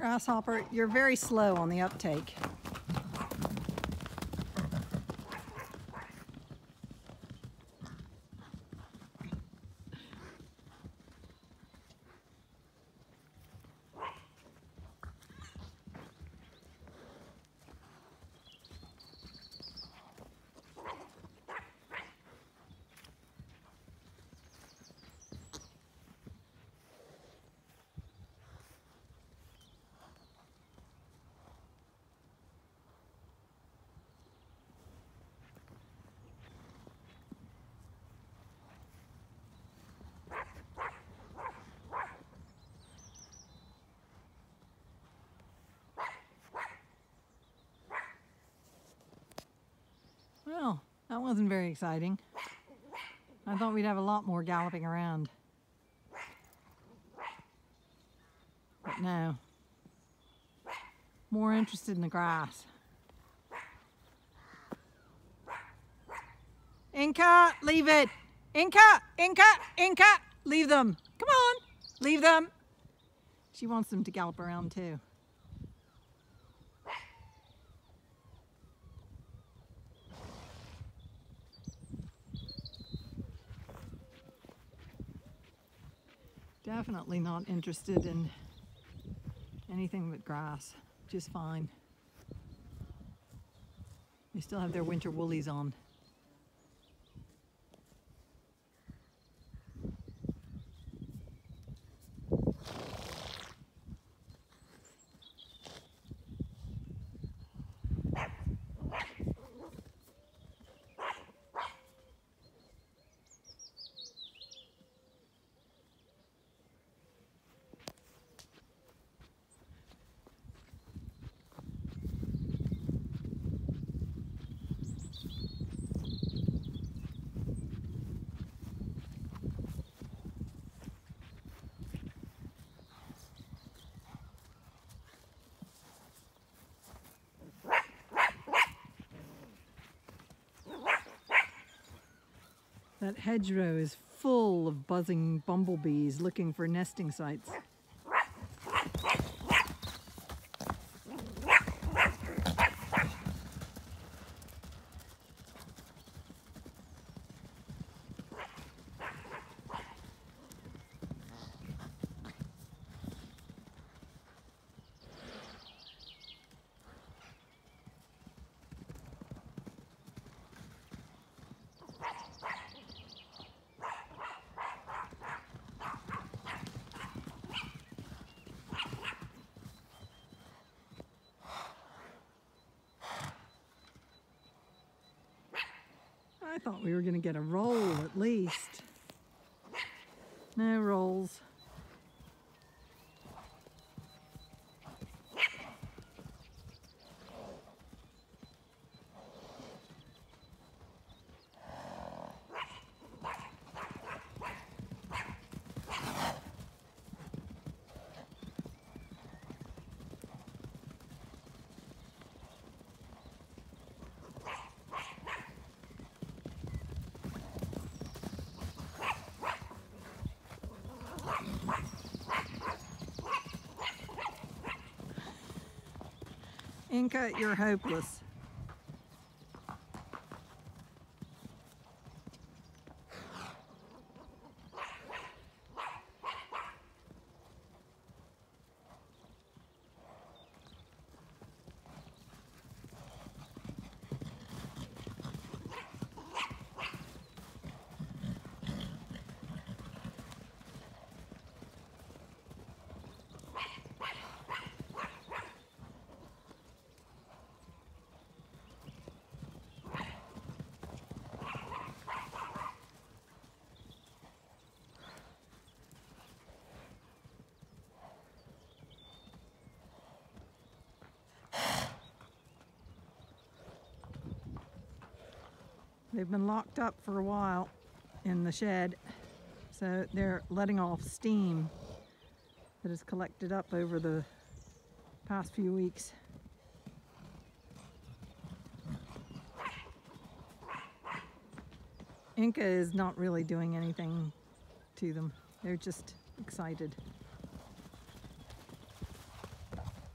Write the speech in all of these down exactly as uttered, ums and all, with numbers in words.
Grasshopper, you're very slow on the uptake. Well, that wasn't very exciting. I thought we'd have a lot more galloping around. But no. More interested in the grass. Inca, leave it! Inca! Inca! Inca! Leave them! Come on! Leave them! She wants them to gallop around too. Definitely not interested in anything but grass, just fine. They still have their winter woolies on. That hedgerow is full of buzzing bumblebees looking for nesting sites. I thought we were going to get a roll at least. No rolls. Inca, you're hopeless. They've been locked up for a while in the shed, so they're letting off steam that has collected up over the past few weeks. Inca is not really doing anything to them. They're just excited.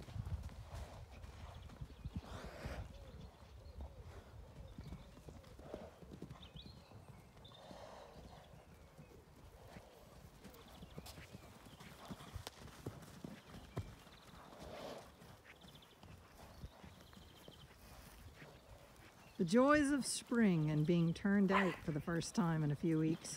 The joys of spring and being turned out for the first time in a few weeks.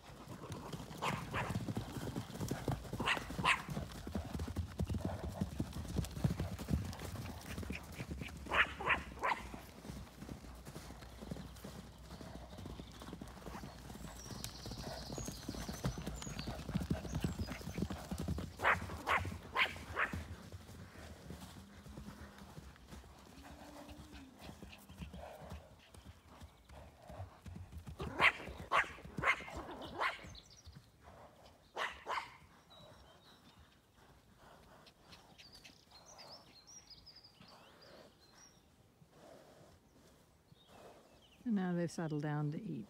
And now they've settled down to eat.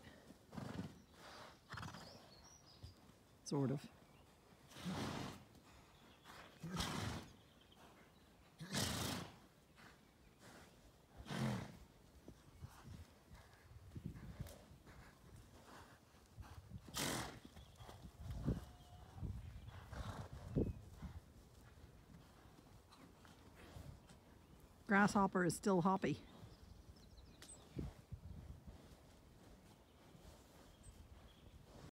Sort of. Grasshopper is still hoppy.